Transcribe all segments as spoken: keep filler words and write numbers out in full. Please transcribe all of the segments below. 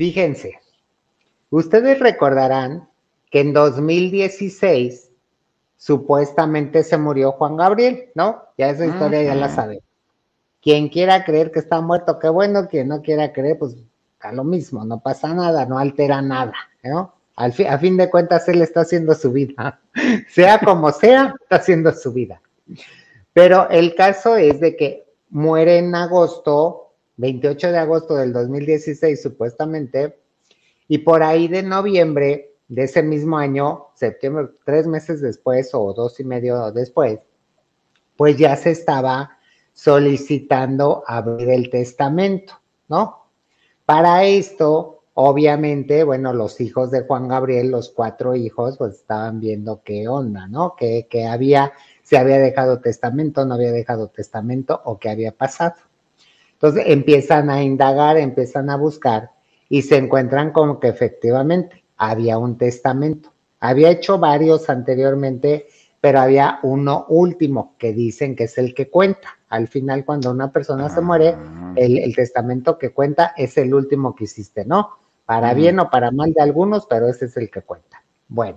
Fíjense, ustedes recordarán que en dos mil dieciséis supuestamente se murió Juan Gabriel, ¿no? Ya esa historia uh-huh. ya la saben. Quien quiera creer que está muerto, qué bueno, quien no quiera creer, pues a lo mismo, no pasa nada, no altera nada, ¿no? Al fi, a fin de cuentas, él está haciendo su vida, sea como sea, está haciendo su vida. Pero el caso es de que muere en agosto, veintiocho de agosto del dos mil dieciséis, supuestamente, y por ahí de noviembre de ese mismo año, septiembre, tres meses después o dos y medio después, pues ya se estaba solicitando abrir el testamento, ¿no? Para esto, obviamente, bueno, los hijos de Juan Gabriel, los cuatro hijos, pues estaban viendo qué onda, ¿no? Que, que había, se había dejado testamento, no había dejado testamento o qué había pasado. Entonces empiezan a indagar, empiezan a buscar y se encuentran como que efectivamente había un testamento. Había hecho varios anteriormente, pero había uno último que dicen que es el que cuenta. Al final, cuando una persona se muere, el, el testamento que cuenta es el último que hiciste, ¿no? Para uh-huh. bien o para mal de algunos, pero ese es el que cuenta. Bueno,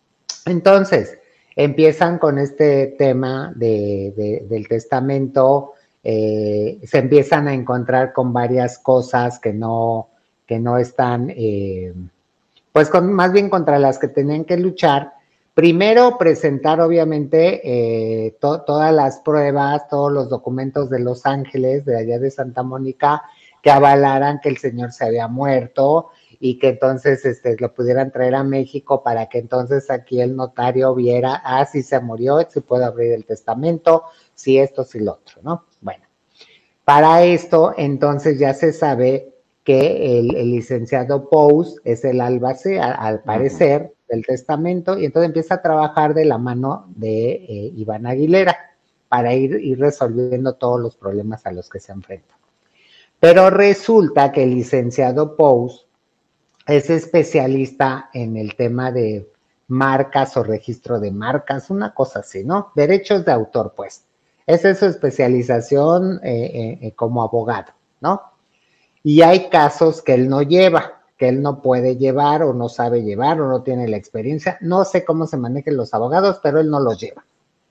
entonces empiezan con este tema de, de, del testamento, eh, se empiezan a encontrar con varias cosas que no, que no están, eh, pues con, más bien contra las que tenían que luchar. Primero, presentar obviamente eh, to, todas las pruebas, todos los documentos de Los Ángeles, de allá de Santa Mónica, que avalaran que el señor se había muerto y que entonces este, lo pudieran traer a México para que entonces aquí el notario viera, ah, si se murió, si puede abrir el testamento, si esto, si lo otro, ¿no? Bueno, para esto entonces ya se sabe que el, el licenciado Pous es el albacea, al parecer, uh-huh. del testamento, y entonces empieza a trabajar de la mano de eh, Iván Aguilera para ir, ir resolviendo todos los problemas a los que se enfrenta. Pero resulta que el licenciado Pous es especialista en el tema de marcas o registro de marcas, una cosa así, ¿no? Derechos de autor, pues. Esa es su especialización eh, eh, como abogado, ¿no? Y hay casos que él no lleva, que él no puede llevar o no sabe llevar o no tiene la experiencia. No sé cómo se manejan los abogados, pero él no los lleva.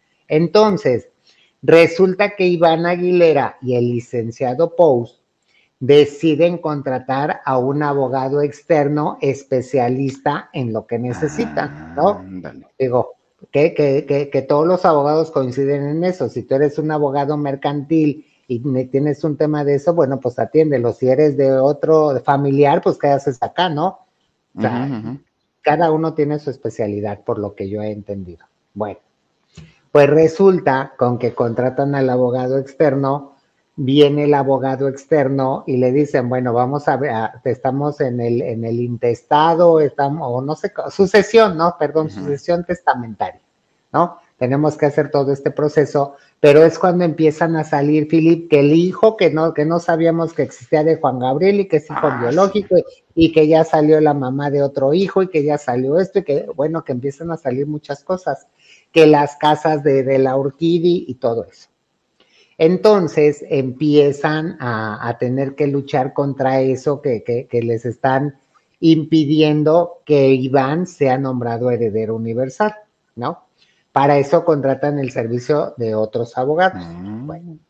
Entonces, resulta que Iván Aguilera y el licenciado Pous deciden contratar a un abogado externo especialista en lo que necesitan, ¿no? Ah, Digo, que, que, que, que todos los abogados coinciden en eso. Si tú eres un abogado mercantil y tienes un tema de eso, bueno, pues atiéndelo. Si eres de otro familiar, pues ¿qué haces acá, no? O sea, uh-huh, uh-huh. cada uno tiene su especialidad, por lo que yo he entendido. Bueno, pues resulta con que contratan al abogado externo, viene el abogado externo y le dicen, bueno, vamos a ver, estamos en el, en el intestado, estamos, o no sé, sucesión, ¿no? Perdón, uh-huh. sucesión testamentaria, ¿no? Tenemos que hacer todo este proceso, pero es cuando empiezan a salir, Philip, que el hijo que no, que no sabíamos que existía de Juan Gabriel y que es hijo ah, biológico sí. y, y que ya salió la mamá de otro hijo y que ya salió esto y que, bueno, que empiezan a salir muchas cosas, que las casas de, de la Urquidi y todo eso. Entonces empiezan a, a tener que luchar contra eso que, que, que les están impidiendo que Iván sea nombrado heredero universal, ¿no? Para eso contratan el servicio de otros abogados. Mm. Bueno,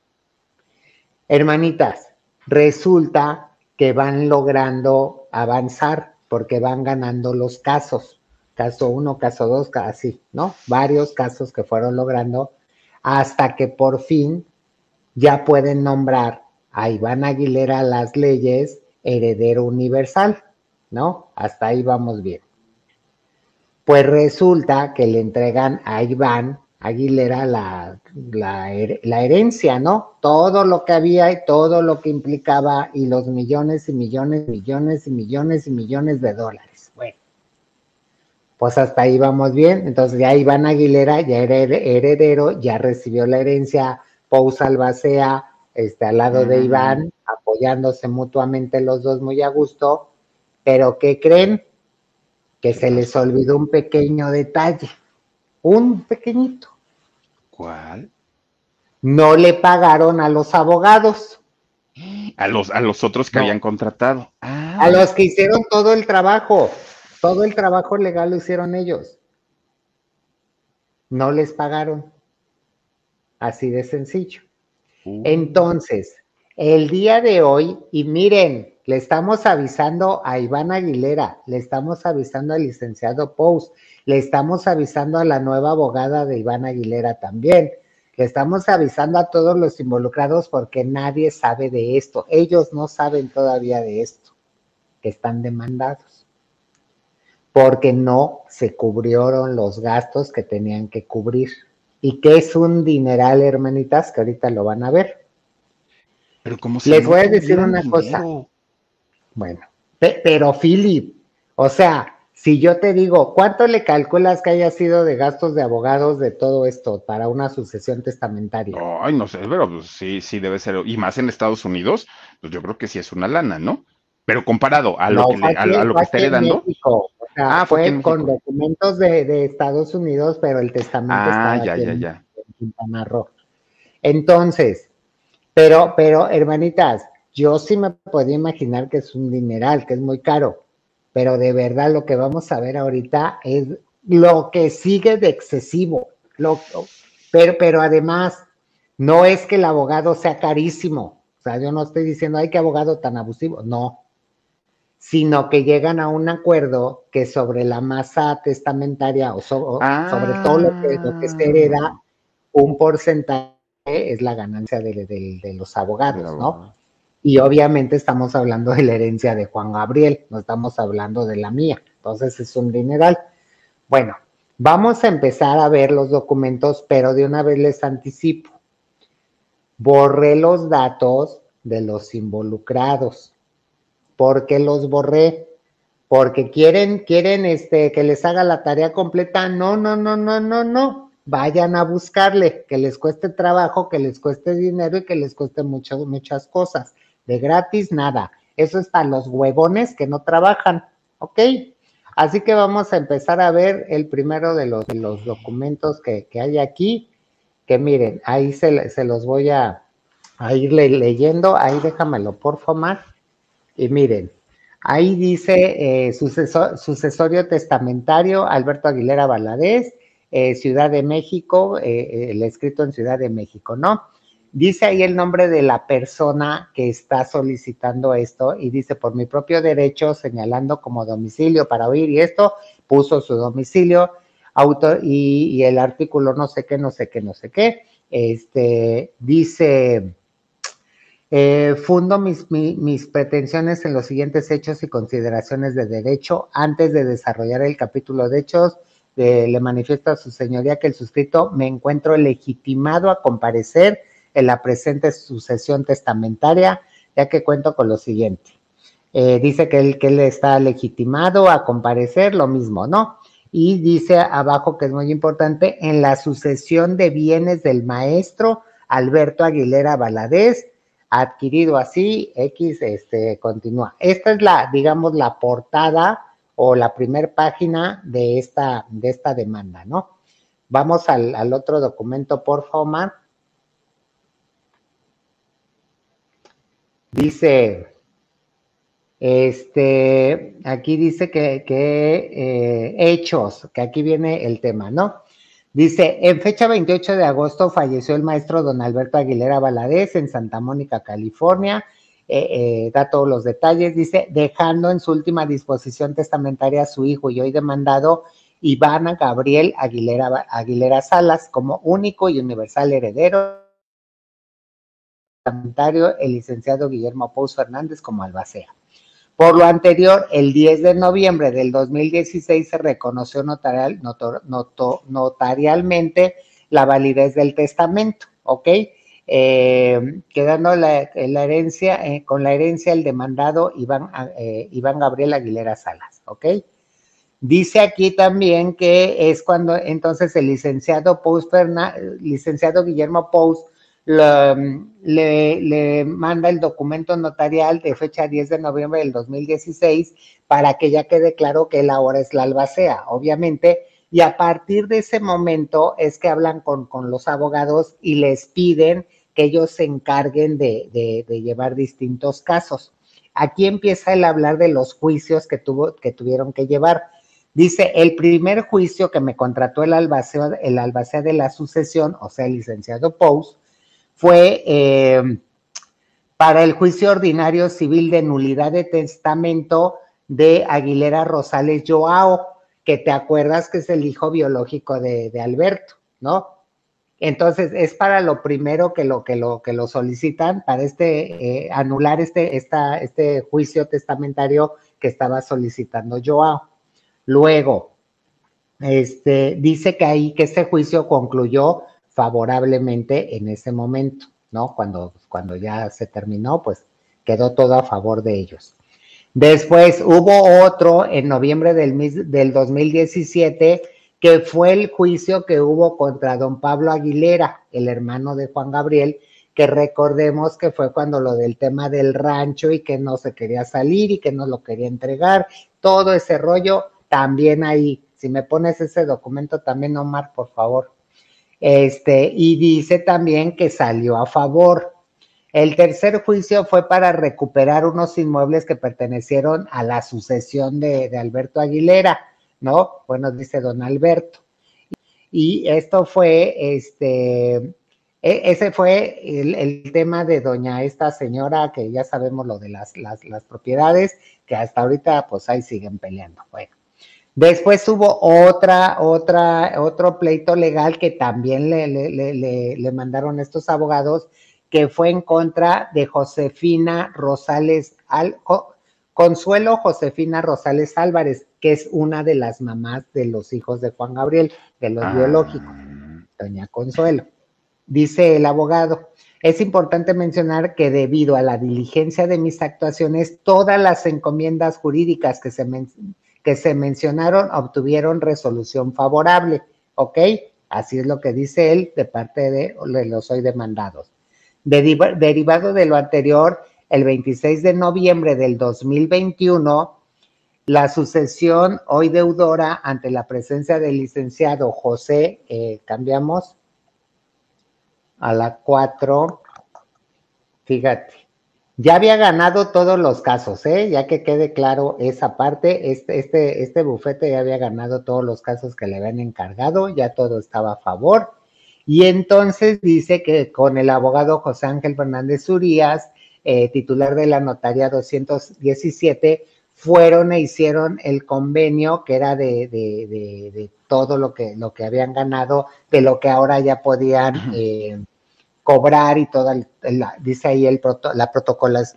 hermanitas, resulta que van logrando avanzar porque van ganando los casos. Caso uno, caso dos, así, ¿no? Varios casos que fueron logrando hasta que por fin ya pueden nombrar a Iván Aguilera las leyes heredero universal, ¿no? Hasta ahí vamos bien. Pues resulta que le entregan a Iván Aguilera la, la, la herencia, ¿no? Todo lo que había y todo lo que implicaba y los millones y millones, millones y millones y millones de dólares. Bueno, pues hasta ahí vamos bien. Entonces ya Iván Aguilera ya era heredero, ya recibió la herencia, Pous Albacea, este, al lado uh-huh. de Iván, apoyándose mutuamente los dos muy a gusto, pero ¿qué creen? Que se les olvidó un pequeño detalle, un pequeñito. ¿Cuál? No le pagaron a los abogados. A los, a los otros que no. habían contratado. Ah. A los que hicieron todo el trabajo, todo el trabajo legal lo hicieron ellos. No les pagaron. Así de sencillo. Uh. Entonces, el día de hoy, y miren, le estamos avisando a Iván Aguilera, le estamos avisando al licenciado Pous, le estamos avisando a la nueva abogada de Iván Aguilera también, le estamos avisando a todos los involucrados porque nadie sabe de esto, ellos no saben todavía de esto, que están demandados, porque no se cubrieron los gastos que tenían que cubrir, y que es un dineral, hermanitas, que ahorita lo van a ver. Pero como si les no voy a decir una dinero. cosa, bueno, pe pero Philip, o sea, si yo te digo, ¿cuánto le calculas que haya sido de gastos de abogados de todo esto para una sucesión testamentaria? Ay, no sé, pero pues sí, sí debe ser, y más en Estados Unidos, pues yo creo que sí es una lana, ¿no? Pero comparado a lo no, que, le, a, aquí, a lo que está heredando. México, o sea, Ah, fue, fue aquí en con México. documentos de, de Estados Unidos, pero el testamento Ah, estaba ya, aquí ya, en, ya. en Quintana Roo. Entonces, pero, pero, hermanitas, yo sí me podía imaginar que es un dineral, que es muy caro, pero de verdad lo que vamos a ver ahorita es lo que sigue de excesivo, lo, pero, pero además, no es que el abogado sea carísimo, o sea, yo no estoy diciendo, ay, qué abogado tan abusivo, no, sino que llegan a un acuerdo que sobre la masa testamentaria o, so, ah. sobre todo lo que, lo que se hereda, un porcentaje es la ganancia de, de, de los abogados, ¿no? Y obviamente estamos hablando de la herencia de Juan Gabriel, no estamos hablando de la mía, entonces es un dineral. Bueno, vamos a empezar a ver los documentos, pero de una vez les anticipo. Borré los datos de los involucrados. ¿Por qué los borré? Porque quieren, quieren este, que les haga la tarea completa. No, no, no, no, no, no. Vayan a buscarle, que les cueste trabajo, que les cueste dinero y que les cueste muchas, muchas cosas. De gratis, nada. Eso es para los huevones que no trabajan, ¿ok? Así que vamos a empezar a ver el primero de los, de los documentos que, que hay aquí, que miren, ahí se, se los voy a, a ir le, leyendo, ahí déjamelo por favor, y miren, ahí dice eh, sucesor, sucesorio testamentario Alberto Aguilera Valadez, eh, Ciudad de México, eh, el escrito en Ciudad de México, ¿no? Dice ahí el nombre de la persona que está solicitando esto y dice, por mi propio derecho, señalando como domicilio para oír, y esto puso su domicilio, autor, y, y el artículo no sé qué, no sé qué, no sé qué, este, dice... Eh, fundo mis, mi, mis pretensiones en los siguientes hechos y consideraciones de derecho. Antes de desarrollar el capítulo de hechos, eh, le manifiesto a su señoría que el suscrito me encuentro legitimado a comparecer en la presente sucesión testamentaria, ya que cuento con lo siguiente. Eh, dice que él, que él está legitimado a comparecer, lo mismo, ¿no? Y dice abajo, que es muy importante, en la sucesión de bienes del maestro Alberto Aguilera Valadez, adquirido así, X, este, continúa. Esta es la, digamos, la portada o la primer página de esta, de esta demanda, ¿no? Vamos al, al otro documento, por favor, Omar. Dice, este, aquí dice que, que eh, hechos, que aquí viene el tema, ¿no? Dice, en fecha veintiocho de agosto falleció el maestro don Alberto Aguilera Valadez en Santa Mónica, California, eh, eh, da todos los detalles, dice, dejando en su última disposición testamentaria a su hijo y hoy demandado Iván Gabriel Aguilera, Aguilera Salas como único y universal heredero, testamentario el licenciado Guillermo Pous Fernández como albacea. Por lo anterior, el diez de noviembre del dos mil dieciséis se reconoció notarial, notor, noto, notarialmente la validez del testamento, ¿ok? Eh, quedando la, la herencia, eh, con la herencia el demandado Iván, eh, Iván Gabriel Aguilera Salas, ¿ok? Dice aquí también que es cuando entonces el licenciado Pous Fernández, licenciado Guillermo Pous, Le, le, le manda el documento notarial de fecha diez de noviembre del dos mil dieciséis para que ya quede claro que él ahora es la albacea, obviamente, y a partir de ese momento es que hablan con, con los abogados y les piden que ellos se encarguen de, de, de llevar distintos casos. Aquí empieza el hablar de los juicios que, tuvo, que tuvieron que llevar. Dice, el primer juicio que me contrató el albacea, el albacea de la sucesión, o sea, el licenciado Pous, fue eh, para el juicio ordinario civil de nulidad de testamento de Aguilera Rosales Joao, que te acuerdas que es el hijo biológico de, de Alberto, ¿no? Entonces, es para lo primero que lo, que lo, que lo solicitan, para este, eh, anular este, esta, este juicio testamentario que estaba solicitando Joao. Luego, este, dice que ahí que ese juicio concluyó favorablemente en ese momento, ¿no? Cuando, cuando ya se terminó, pues quedó todo a favor de ellos. Después hubo otro en noviembre del, del dos mil diecisiete, que fue el juicio que hubo contra don Pablo Aguilera, el hermano de Juan Gabriel, que recordemos que fue cuando lo del tema del rancho y que no se quería salir y que no lo quería entregar, todo ese rollo también ahí. Si me pones ese documento también, Omar, por favor. Este, y dice también que salió a favor. El tercer juicio fue para recuperar unos inmuebles que pertenecieron a la sucesión de, de Alberto Aguilera, ¿no? Bueno, dice don Alberto. Y esto fue, este, ese fue el, el tema de doña esta señora, que ya sabemos lo de las, las, las propiedades, que hasta ahorita pues ahí siguen peleando. Bueno. Después hubo otra, otra, otro pleito legal que también le, le, le, le mandaron estos abogados, que fue en contra de Josefina Rosales, Al, Consuelo Josefina Rosales Álvarez, que es una de las mamás de los hijos de Juan Gabriel, de los ah. biológicos, doña Consuelo. Dice el abogado, es importante mencionar que debido a la diligencia de mis actuaciones, todas las encomiendas jurídicas que se, men que se mencionaron obtuvieron resolución favorable, ¿ok? Así es lo que dice él de parte de, de los hoy demandados. Deriva, derivado de lo anterior, el veintiséis de noviembre del dos mil veintiuno, la sucesión hoy deudora, ante la presencia del licenciado José, eh, cambiamos a la cuatro, fíjate, ya había ganado todos los casos, ¿eh? Ya que quede claro esa parte, este, este, este bufete ya había ganado todos los casos que le habían encargado, ya todo estaba a favor. Y entonces dice que con el abogado José Ángel Fernández Urías, eh, titular de la notaría doscientos diecisiete, fueron e hicieron el convenio que era de, de, de, de todo lo que, lo que habían ganado, de lo que ahora ya podían eh, cobrar y toda, la, dice ahí el proto, la protocolas,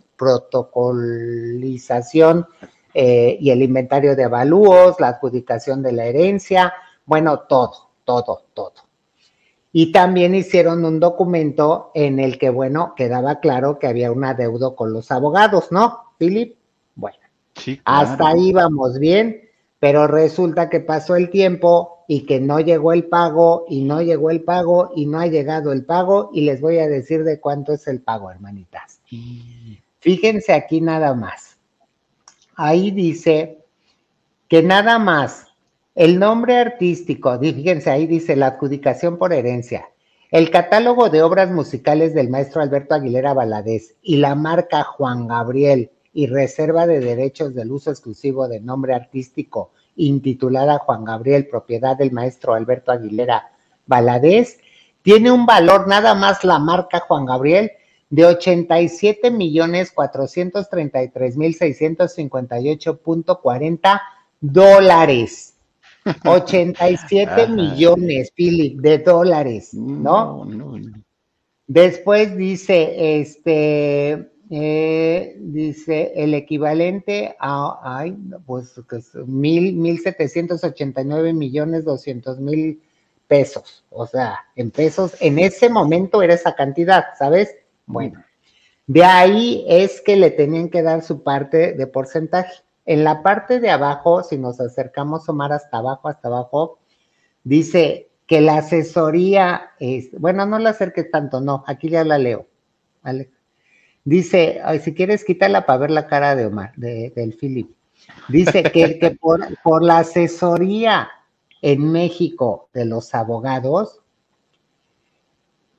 protocolización eh, y el inventario de avalúos, la adjudicación de la herencia, bueno, todo, todo, todo. Y también hicieron un documento en el que, bueno, quedaba claro que había un adeudo con los abogados, ¿no, Philip? Bueno, sí, claro. Hasta ahí vamos bien, pero resulta que pasó el tiempo y que no llegó el pago, y no llegó el pago, y no ha llegado el pago, y les voy a decir de cuánto es el pago, hermanitas. Mm. Fíjense aquí nada más. Ahí dice que nada más el nombre artístico, fíjense, ahí dice la adjudicación por herencia, el catálogo de obras musicales del maestro Alberto Aguilera Valadez y la marca Juan Gabriel y reserva de derechos del uso exclusivo de nombre artístico intitulada Juan Gabriel, propiedad del maestro Alberto Aguilera Valadez, tiene un valor, nada más la marca Juan Gabriel, de ochenta y siete millones cuatrocientos treinta y tres mil seiscientos cincuenta y ocho punto cuarenta dólares. ochenta y siete millones, Philip, de dólares, ¿no? No, no, no. Después dice, este, eh, dice el equivalente a, ay, pues, mil, mil setecientos ochenta y nueve millones doscientos mil pesos. O sea, en pesos, en ese momento era esa cantidad, ¿sabes? Bueno, de ahí es que le tenían que dar su parte de porcentaje. En la parte de abajo, si nos acercamos, Omar, hasta abajo, hasta abajo, dice que la asesoría, es, bueno, no la acerques tanto, no, aquí ya la leo, ¿vale? Dice, ay, si quieres quítala para ver la cara de Omar, de, del Philip. Dice que, que por, por la asesoría en México de los abogados,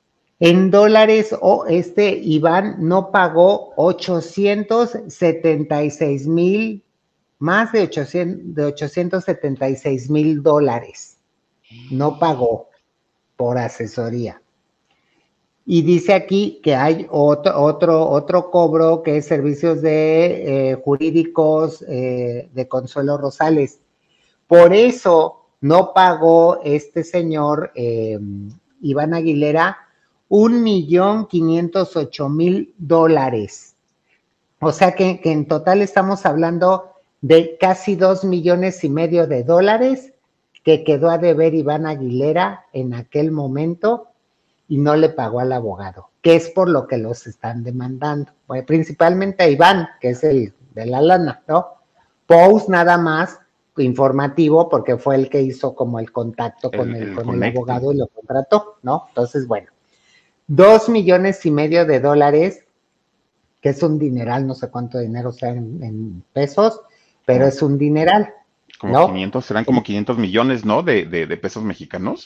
En dólares, o este Iván no pagó ochocientos setenta y seis mil, más de ochocientos, de ochocientos setenta y seis mil dólares. No pagó por asesoría. Y dice aquí que hay otro, otro, otro cobro que es servicios de eh, jurídicos eh, de Consuelo Rosales. Por eso no pagó este señor eh, Iván Aguilera un millón quinientos ocho mil dólares. O sea que, que en total estamos hablando de casi dos millones y medio de dólares que quedó a deber Iván Aguilera en aquel momento y no le pagó al abogado, que es por lo que los están demandando. Pues principalmente a Iván, que es el de la lana, ¿no? Pous nada más informativo porque fue el que hizo como el contacto con el, el, con el abogado y lo contrató, ¿no? Entonces, bueno, dos millones y medio de dólares, que es un dineral, no sé cuánto dinero sea en, en pesos, pero es un dineral. Como ¿no? quinientos, serán como quinientos millones, ¿no? De, de, de pesos mexicanos.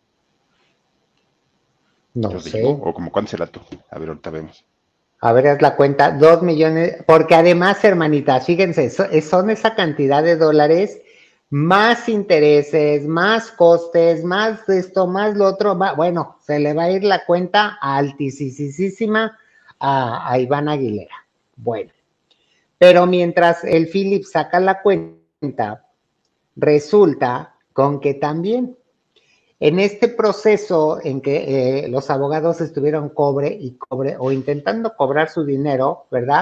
No Yo sé. digo, o como cuánto será tú. A ver, ahorita vemos. A ver, haz la cuenta, dos millones, porque además, hermanitas, fíjense, son esa cantidad de dólares, más intereses, más costes, más esto, más lo otro, va, bueno, se le va a ir la cuenta altísima a, a Iván Aguilera. Bueno, pero mientras el Philip saca la cuenta, resulta con que también en este proceso en que eh, los abogados estuvieron cobre y cobre o intentando cobrar su dinero, ¿verdad?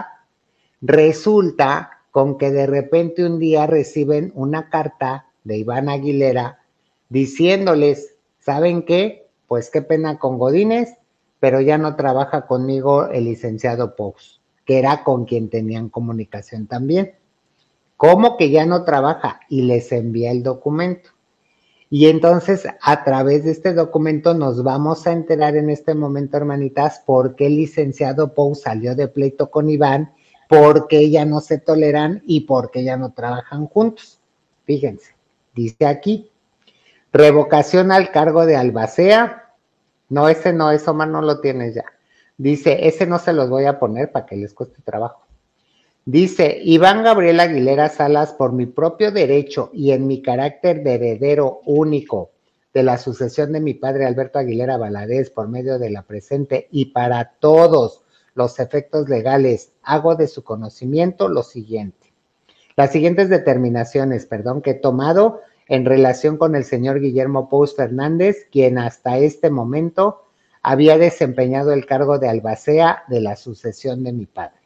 Resulta con que de repente un día reciben una carta de Iván Aguilera diciéndoles, ¿saben qué? Pues qué pena con Godínez, pero ya no trabaja conmigo el licenciado Pous, que era con quien tenían comunicación también. ¿Cómo que ya no trabaja? Y les envía el documento. Y entonces, a través de este documento nos vamos a enterar en este momento, hermanitas, por qué el licenciado Pous salió de pleito con Iván, por qué ya no se toleran y por qué ya no trabajan juntos. Fíjense, dice aquí, revocación al cargo de albacea. No, ese no, eso Omar no lo tienes ya. Dice, ese no se los voy a poner para que les cueste trabajo. Dice, Iván Gabriel Aguilera Salas, por mi propio derecho y en mi carácter de heredero único de la sucesión de mi padre Alberto Aguilera Valadez por medio de la presente y para todos los efectos legales, hago de su conocimiento lo siguiente. Las siguientes determinaciones, perdón, que he tomado en relación con el señor Guillermo Pous Fernández, quien hasta este momento había desempeñado el cargo de albacea de la sucesión de mi padre.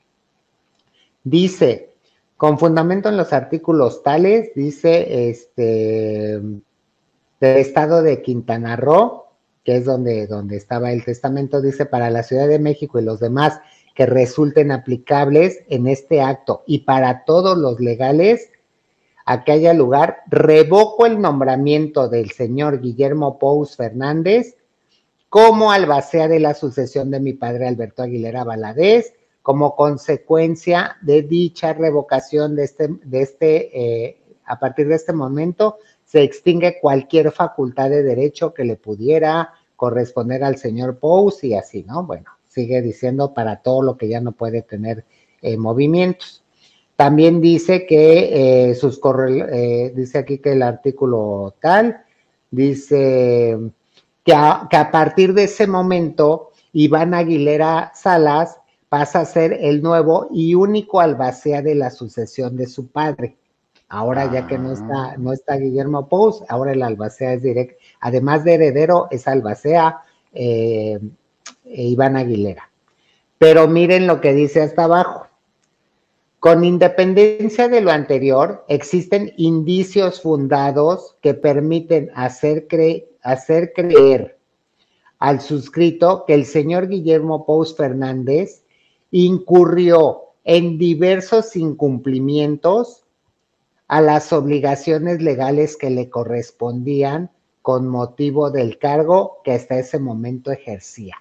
Dice, con fundamento en los artículos tales, dice, este, del estado de Quintana Roo, que es donde, donde estaba el testamento, dice, para la Ciudad de México y los demás que resulten aplicables en este acto y para todos los legales a que haya lugar, revoco el nombramiento del señor Guillermo Pous Fernández como albacea de la sucesión de mi padre Alberto Aguilera Valadez, como consecuencia de dicha revocación de este, de este eh, a partir de este momento, se extingue cualquier facultad de derecho que le pudiera corresponder al señor Pous y así, ¿no? Bueno, sigue diciendo para todo lo que ya no puede tener eh, movimientos. También dice que eh, sus corre eh, dice aquí que el artículo tal, dice que a, que a partir de ese momento, Iván Aguilera Salas pasa a ser el nuevo y único albacea de la sucesión de su padre. Ahora ah. ya que no está, no está Guillermo Pous, ahora el albacea es directo, además de heredero, es albacea eh, Iván Aguilera. Pero miren lo que dice hasta abajo. Con independencia de lo anterior, existen indicios fundados que permiten hacer, cre hacer creer al suscrito que el señor Guillermo Pous Fernández incurrió en diversos incumplimientos a las obligaciones legales que le correspondían con motivo del cargo que hasta ese momento ejercía.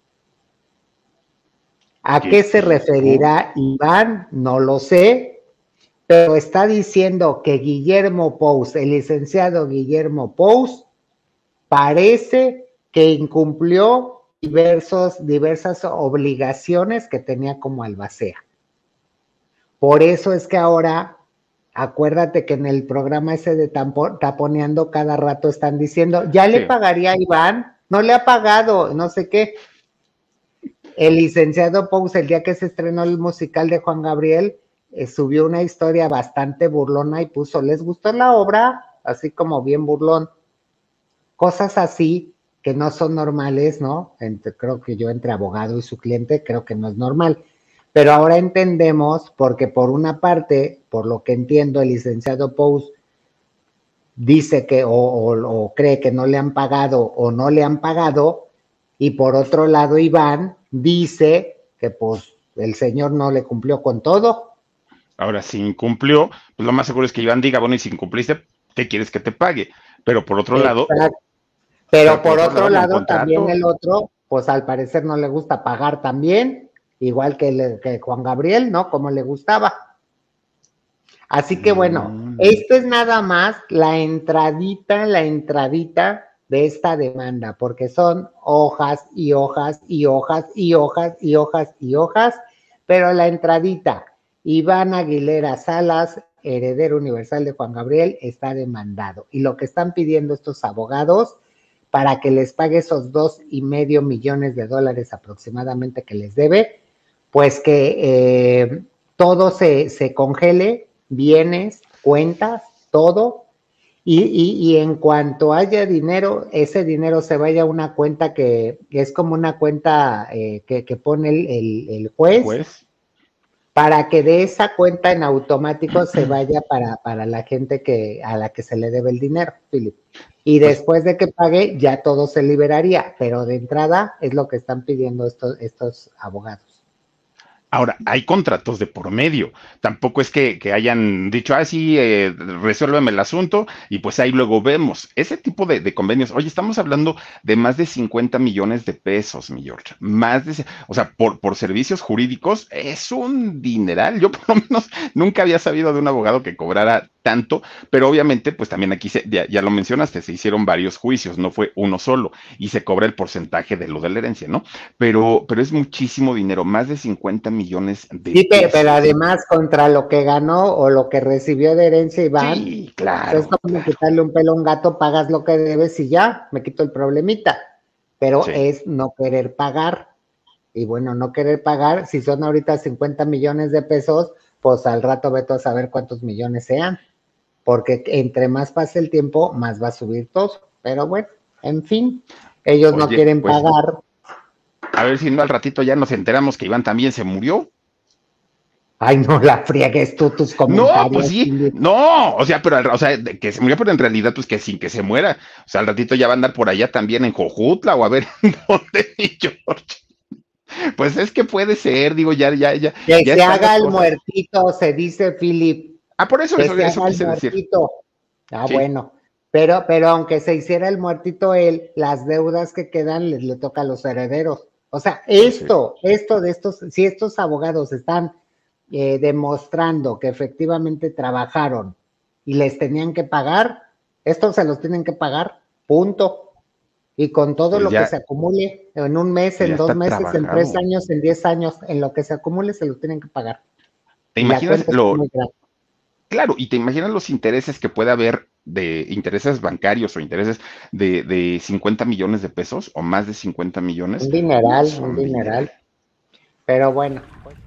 ¿A qué se referirá Iván? No lo sé, pero está diciendo que Guillermo Pous, el licenciado Guillermo Pous, parece que incumplió diversos, diversas obligaciones que tenía como albacea. Por eso es que ahora, acuérdate que en el programa ese de tampo, Taponeando cada rato están diciendo, ya le Sí. pagaría a Iván, no le ha pagado, no sé qué. El licenciado Pous, el día que se estrenó el musical de Juan Gabriel, eh, subió una historia bastante burlona y puso, ¿les gustó la obra? Así como bien burlón. Cosas así que no son normales, ¿no? Entre, creo que yo entre abogado y su cliente, creo que no es normal. Pero ahora entendemos, porque por una parte, por lo que entiendo, el licenciado Pous dice que o, o, o cree que no le han pagado o no le han pagado, y por otro lado Iván dice que pues el señor no le cumplió con todo. Ahora, si incumplió, pues lo más seguro es que Iván diga, bueno, y si incumpliste, ¿qué quieres que te pague? Pero por otro lado, Exacto. Pero, pero por por otro otro lado hay un lado, también contrato. el otro, pues al parecer no le gusta pagar también, igual que, le, que Juan Gabriel, ¿no? Como le gustaba. Así que bueno, Mm. esto es nada más la entradita, la entradita de esta demanda, porque son hojas y hojas y hojas y hojas y hojas y hojas, pero la entradita, Iván Aguilera Salas, heredero universal de Juan Gabriel, está demandado. Y lo que están pidiendo estos abogados para que les pague esos dos y medio millones de dólares aproximadamente que les debe, pues que eh, todo se, se congele, bienes, cuentas, todo, y, y, y en cuanto haya dinero, ese dinero se vaya a una cuenta que, que es como una cuenta eh, que, que pone el, el, el juez, Juez. para que de esa cuenta en automático se vaya para, para la gente que, a la que se le debe el dinero, Philip. Y Pues después de que pague, ya todo se liberaría, pero de entrada es lo que están pidiendo estos, estos abogados. ahora, hay contratos de por medio. Tampoco es que, que hayan dicho, ah, sí, eh, resuélveme el asunto y pues ahí luego vemos. Ese tipo de, de convenios, oye, estamos hablando de más de cincuenta millones de pesos, mi George. Más de, o sea, por, por servicios jurídicos es un dineral. Yo por lo menos nunca había sabido de un abogado que cobrara tanto, pero obviamente, pues también aquí, se, ya, ya lo mencionaste, se hicieron varios juicios, no fue uno solo, y se cobra el porcentaje de lo de la herencia, ¿no? Pero, pero es muchísimo dinero, más de cincuenta millones de Sí, pero, pero pesos. además contra lo que ganó o lo que recibió de herencia Iván, Sí, pues es claro. como quitarle un pelo a un gato, pagas lo que debes y ya, me quito el problemita. Pero Sí. es no querer pagar. Y bueno, no querer pagar, si son ahorita cincuenta millones de pesos, pues al rato vete a saber cuántos millones sean. Porque entre más pase el tiempo, más va a subir todo. Pero bueno, en fin, ellos no Oye, quieren pues pagar. a ver si no al ratito ya nos enteramos que Iván también se murió. Ay, no la friegues tú tus No, pues comentarios, sí, Philip. no, o sea, pero, al- o sea, de que se murió, pero en realidad, pues que sin que se muera, o sea, al ratito ya va a andar por allá también en Jojutla o a ver en dónde, mi George. Pues es que puede ser, digo, ya, ya, ya, Que ya se están las haga el cosas. muertito, se dice Philip. Ah, por eso, Que eso, se eso haga el quise decir. muertito. Ah, Sí, bueno. Pero, pero aunque se hiciera el muertito él, las deudas que quedan les le toca a los herederos. O sea, pues sí. esto, esto de estos, si estos abogados están eh, demostrando que efectivamente trabajaron y les tenían que pagar, estos se los tienen que pagar, punto. Y con todo Pues lo que ya, se acumule en un mes, pues ya en dos está meses, en tres trabajado. años, en diez años, en lo que se acumule, se los tienen que pagar. ¿Te Y la imaginas cuenta está lo, muy grande. claro, y te imaginas los intereses que puede haber de intereses bancarios o intereses de, de cincuenta millones de pesos o más de cincuenta millones? Un No, dineral, es un un dineral. dineral. Pero bueno,